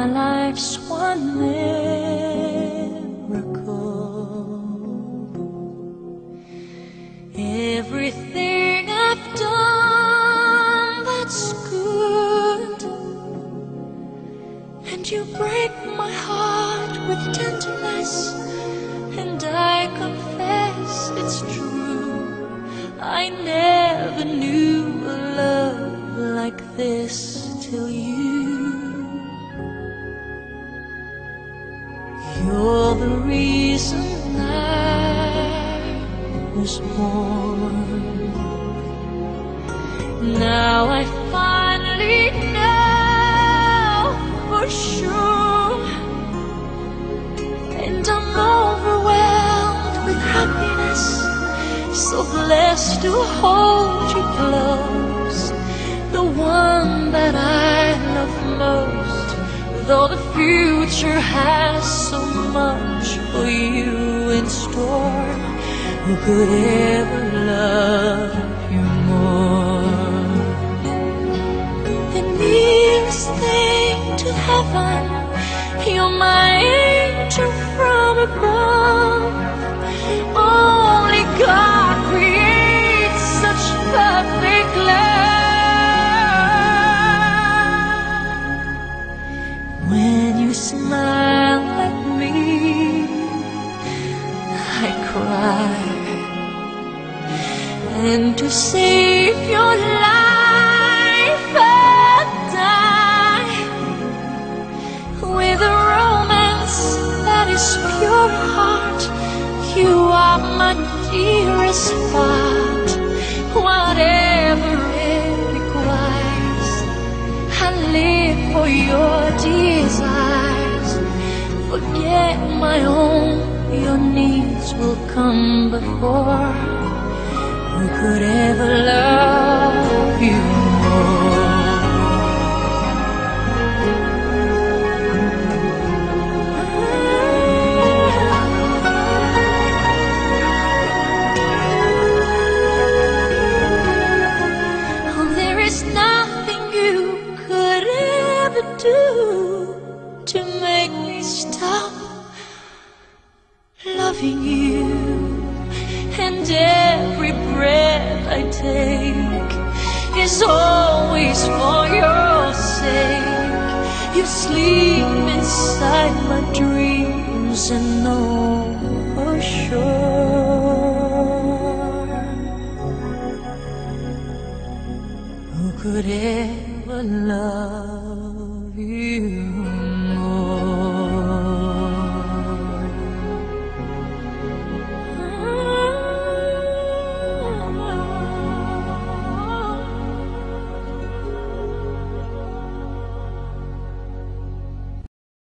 my life's one miracle. Everything I've done that's good, and you break my heart with tenderness, and I confess it's true. I never knew a love like this till you. You're the reason I was born. Now I finally know for sure, and I'm overwhelmed with happiness, so blessed to hold you close, the one that I love most, though the future has so much for you in store. Who could ever love you more? The nearest thing to heaven, you're my angel from above. Only God creates such perfect love. When you smile at me, I cry, and to save your life I'd die. With a romance that is pure heart, you are my dearest part. Whatever it requires, I live for your desires. Forget my own, your needs will come before. Who could ever love you more? Oh, there is nothing you could ever do to make me stop loving you. And every breath I take is always for your sake. You sleep inside my dreams and know for sure. Who could ever love you?